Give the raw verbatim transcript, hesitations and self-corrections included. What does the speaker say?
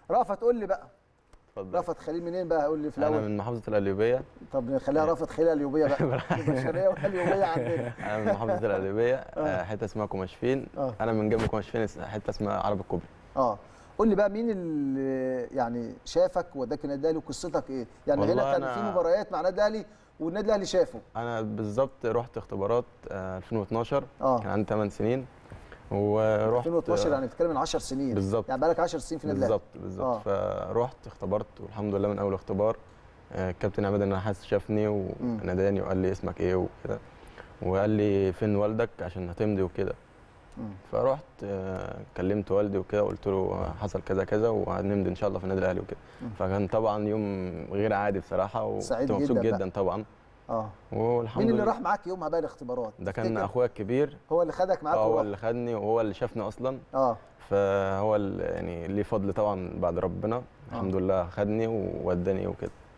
رأفت قول لي بقى. اتفضل. رأفت خليل منين بقى؟ قول لي في الاول. انا من محافظه القليوبيه. طب خليها رأفت خليل القليوبيه بقى. البشريه والقليوبيه عندنا. انا من محافظه القليوبيه، آه. حته اسمها كوماشفين. آه. انا من جنب كوماشفين حته اسمها عرب الكوبري. اه قول لي بقى مين اللي يعني شافك وداك النادي الاهلي وقصتك ايه؟ يعني هنا كان في مباريات مع النادي الاهلي والنادي الاهلي شافه. انا بالظبط رحت اختبارات ألفين واتناشر. اه كان عندي ثمان سنين ورحت ألفين واتناشر، يعني بتتكلم من عشر سنين بالظبط. يعني بقالك عشر سنين في النادي الاهلي. بالظبط بالظبط. آه. فرحت اختبرت والحمد لله من اول اختبار الكابتن عماد النحاس شافني وناداني وقال لي اسمك ايه وكده، وقال لي فين والدك عشان هتمضي وكده. فرحت كلمت والدي وكده وقلت له حصل كذا كذا وهنمضي ان شاء الله في النادي الاهلي وكده. فكان طبعا يوم غير عادي بصراحه وكنت مبسوط جدا, جدا طبعا. اه والحمد مين اللي لله. راح معاك يوم بقى الاختبارات؟ ده كان اخويا الكبير. هو اللي خدك معاك؟ هو اللي خدني وهو اللي شافني اصلا. اه فهو اللي يعني ليه فضل طبعا بعد ربنا. الحمد لله خدني ووداني وكده.